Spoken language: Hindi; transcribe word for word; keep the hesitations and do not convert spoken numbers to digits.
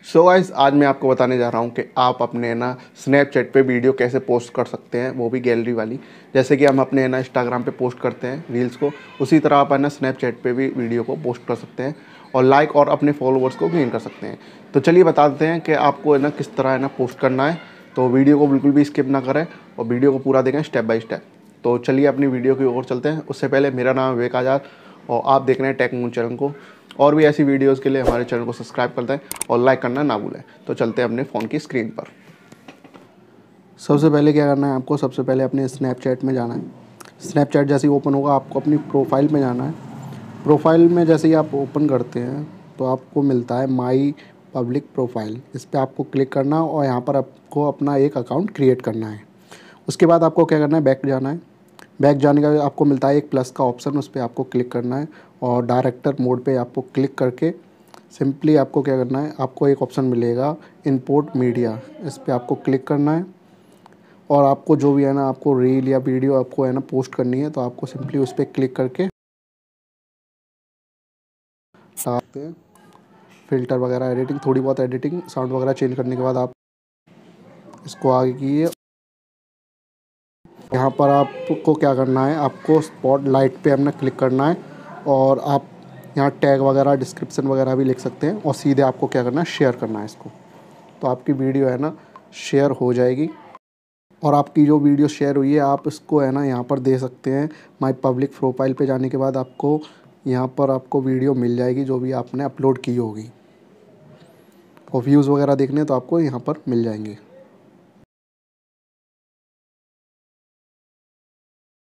सो गाइस, आज मैं आपको बताने जा रहा हूँ कि आप अपने ना स्नैपचैट पे वीडियो कैसे पोस्ट कर सकते हैं, वो भी गैलरी वाली। जैसे कि हम अपने ना इंस्टाग्राम पे पोस्ट करते हैं रील्स को, उसी तरह आप है ना स्नैपचैट पे भी वीडियो को पोस्ट कर सकते हैं और लाइक और अपने फॉलोअर्स को गेन कर सकते हैं। तो चलिए बता देते हैं कि आपको है ना किस तरह है ना पोस्ट करना है। तो वीडियो को बिल्कुल भी स्किप ना करें और वीडियो को पूरा देखें स्टेप बाय स्टेप। तो चलिए अपनी वीडियो की ओर चलते हैं। उससे पहले मेरा नाम है विवेक आजाद और आप देख रहे हैं टेक मून चैनल को। और भी ऐसी वीडियोस के लिए हमारे चैनल को सब्सक्राइब कर दें और लाइक करना ना भूलें। तो चलते हैं अपने फ़ोन की स्क्रीन पर। सबसे पहले क्या करना है आपको, सबसे पहले अपने स्नैपचैट में जाना है। स्नैपचैट जैसे ही ओपन होगा आपको अपनी प्रोफाइल में जाना है। प्रोफाइल में जैसे ही आप ओपन करते हैं तो आपको मिलता है माई पब्लिक प्रोफाइल। इस पर आपको क्लिक करना है और यहाँ पर आपको अपना एक अकाउंट क्रिएट करना है। उसके बाद आपको क्या करना है, बैक जाना है। बैक जाने का आपको मिलता है एक प्लस का ऑप्शन, उस पर आपको क्लिक करना है और डायरेक्टर मोड पे आपको क्लिक करके सिंपली आपको क्या करना है, आपको एक ऑप्शन मिलेगा इंपोर्ट मीडिया, इस पर आपको क्लिक करना है। और आपको जो भी है ना, आपको रील या वीडियो आपको है ना पोस्ट करनी है तो आपको सिंपली उस पर क्लिक करके डालते हैं। फ़िल्टर वगैरह एडिटिंग, थोड़ी बहुत एडिटिंग साउंड वगैरह चेंज करने के बाद आप इसको आगे कीजिए। यहाँ पर आपको क्या करना है, आपको स्पॉट लाइट पे अपना क्लिक करना है और आप यहाँ टैग वगैरह डिस्क्रिप्शन वगैरह भी लिख सकते हैं और सीधे आपको क्या करना है, शेयर करना है इसको। तो आपकी वीडियो है ना शेयर हो जाएगी। और आपकी जो वीडियो शेयर हुई है आप इसको है ना यहाँ पर दे सकते हैं। माई पब्लिक प्रोफाइल पे जाने के बाद आपको यहाँ पर आपको वीडियो मिल जाएगी जो भी आपने अपलोड की होगी, और व्यूज़ वगैरह देखने तो आपको यहाँ पर मिल जाएंगे।